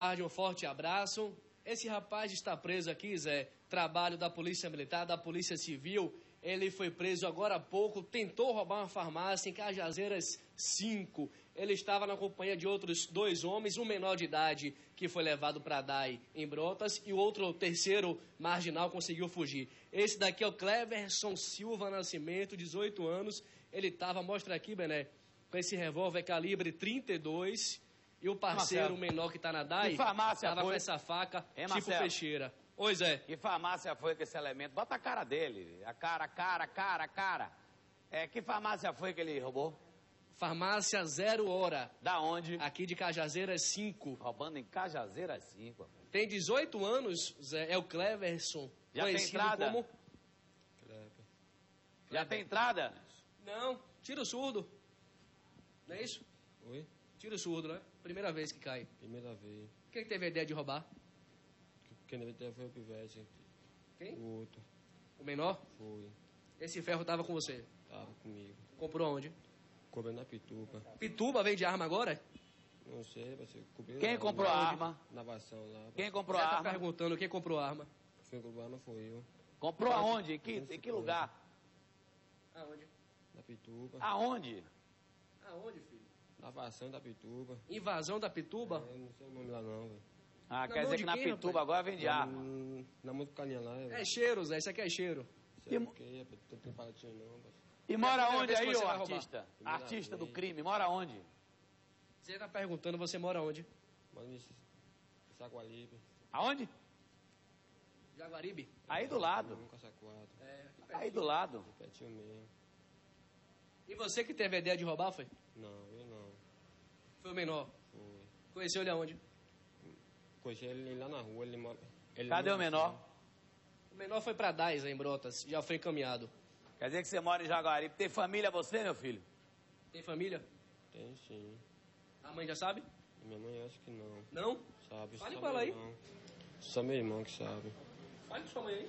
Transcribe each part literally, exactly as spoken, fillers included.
Um forte abraço. Esse rapaz está preso aqui, Zé, trabalho da Polícia Militar, da Polícia Civil. Ele foi preso agora há pouco, tentou roubar uma farmácia em Cajazeiras cinco. Ele estava na companhia de outros dois homens, um menor de idade que foi levado para a D A I em Brotas e o outro, o terceiro marginal, conseguiu fugir. Esse daqui é o Cleverson Silva Nascimento, dezoito anos. Ele estava, mostra aqui, Bené, com esse revólver calibre trinta e dois. E o parceiro, o menor que está na D A I, estava com essa faca hein, tipo Peixeira. Oi, Zé. Que farmácia foi com esse elemento? Bota a cara dele. A cara, a cara, a cara, a cara. É, que farmácia foi que ele roubou? Farmácia Zero Hora. Da onde? Aqui de Cajazeiras cinco. Roubando em Cajazeiras cinco. Tem dezoito anos, Zé. É o Cleverson. Já tem entrada? Como... Cleber. Já tem entrada? Não, tira o surdo. Não é isso? Oi? Tira o surdo, né? Primeira vez que cai. Primeira vez. Quem teve a ideia de roubar? Quem deve ter foi o Pivete. Quem? O outro. O menor? Foi. Esse ferro tava com você? Tava comigo. Comprou onde? Comprei na Pituba. Pituba vende arma agora? Não sei, vai ser... Quem comprou a arma? Na vação lá. Quem comprou Você a tá arma? perguntando quem comprou a arma. Quem comprou a arma foi eu. Comprou aonde? Em que, em que lugar? Aonde? Na Pituba. Aonde? Aonde, filho? Na vação da Pituba. Invasão da Pituba? Eu não sei o nome lá não, velho. Ah, Na quer mão dizer de que na quem, Pituba rapaz? agora vende arma. Hum, Na muito caninha lá, velho. É cheiro, Zé. Isso aqui é cheiro. Sei o que, não tem palatinho não, velho. E mora É a primeira onde vez que aí, você ô vai roubar. artista? Primeira Artista do vez. crime, mora onde? Você tá perguntando, você mora onde? Mas me... Sagualibe. Aonde? Jaguaribe? Aí do lado. Nunca sacuado. É, aqui pertinho. Aí do lado. Pertinho mesmo. E você que teve a ideia de roubar, foi? Não, eu não. Foi o menor. Foi. Conheceu ele aonde? Conheci ele lá na rua, ele mora... ele Cadê mora o menor? assim. O menor foi pra D A I em Brotas. Já foi encaminhado. Quer dizer que você mora em Jaguaribe. Tem família você, meu filho? Tem família? Tem sim. A mãe já sabe? Minha mãe acha que não. Não? Sabe? Fale sabe com ela aí. Não. Só meu irmão que sabe. Fale com sua mãe aí.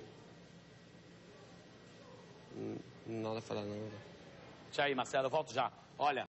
Hum, Nada a falar não, velho. Deixa aí, Marcelo, eu volto já. Olha.